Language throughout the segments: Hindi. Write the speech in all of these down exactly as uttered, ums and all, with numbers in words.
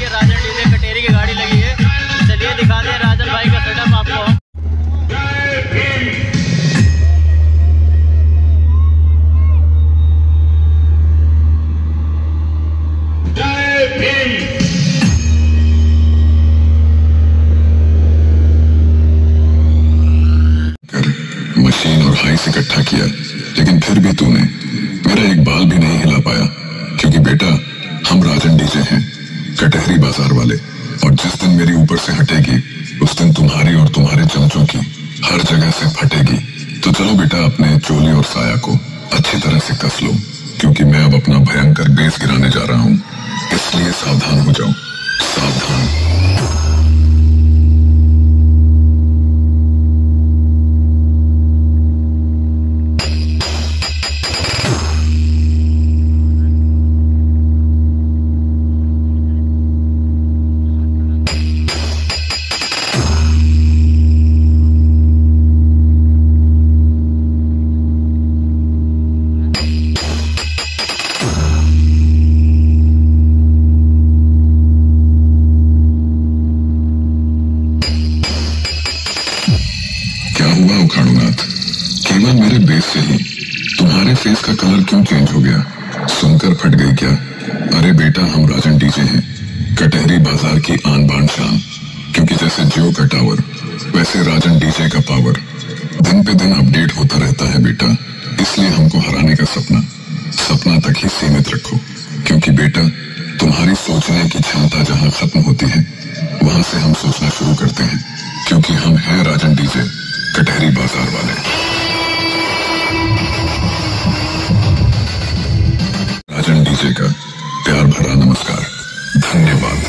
देखिए राजन डीजे कटेरी की गाड़ी लगी है। चलिए दिखाते हैं राजन भाई का सेटअप आपको। मशीन और हाइस इकट्ठा किया, लेकिन फिर भी तूने मेरा एक बाल भी नहीं हिला पाया। क्योंकि बेटा हम राजन डीजे हैं, कटहरी बाजार वाले, और जिस दिन मेरी ऊपर से हटेगी उस दिन तुम्हारी और तुम्हारे चमचों की हर जगह से फटेगी। तो चलो बेटा अपने चोली और साया को अच्छी तरह से कस लो, क्योंकि मैं अब अपना भयंकर बेस गिराने जा रहा हूँ। इसलिए सावधान हो जाओ, सावधान। हुआ उखाड़ूनाथ, केवल मेरे बेस से ही तुम्हारे फेस का कलर क्यों चेंज हो गया? सुनकर फट गई क्या? अरे बेटा हम राजन डीजे हैं, कटहरी बाजार की आन बान शान। क्योंकि जैसे जियो का टावर वैसे राजन डीजे का पावर दिन पे दिन अपडेट होता रहता है बेटा। इसलिए हमको हराने का सपना सपना तक ही सीमित रखो। क्योंकि बेटा तुम्हारी सोचने की क्षमता जहाँ खत्म होती है वहां से हम सोचना शुरू करते हैं। क्योंकि हम हैं राजन डीजे कटहरी बाजार वाले। राजन डीजे का प्यार भरा नमस्कार, धन्यवाद।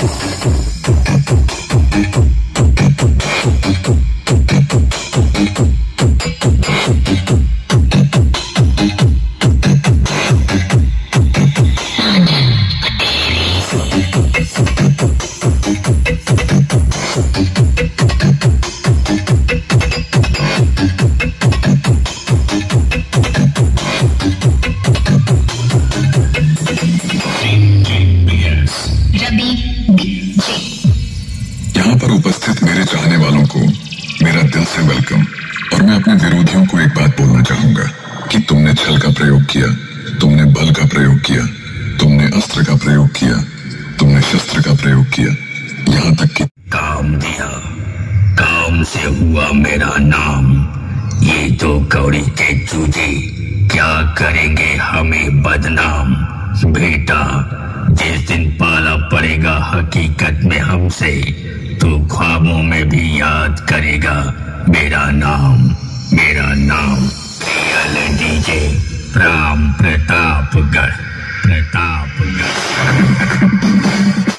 यहाँ पर उपस्थित मेरे चाहने वालों को मेरा दिल से वेलकम। और मैं अपने विरोधियों को एक बात बोलना चाहूंगा कि तुमने छल का प्रयोग किया, तुमने बल का प्रयोग किया, तुमने अस्त्र का प्रयोग किया, तुमने शस्त्र का प्रयोग किया, यहाँ तक कि काम दिया, काम से हुआ मेरा नाम। ये तो कौड़ी के चूजे क्या करेंगे हमें बदनाम। बेटा जिस दिन पाला पड़ेगा हकीकत में हमसे, तो ख्वाबों में भी याद करेगा मेरा नाम, मेरा नाम केएल डीजे राम प्रतापगढ़, प्रतापगढ़।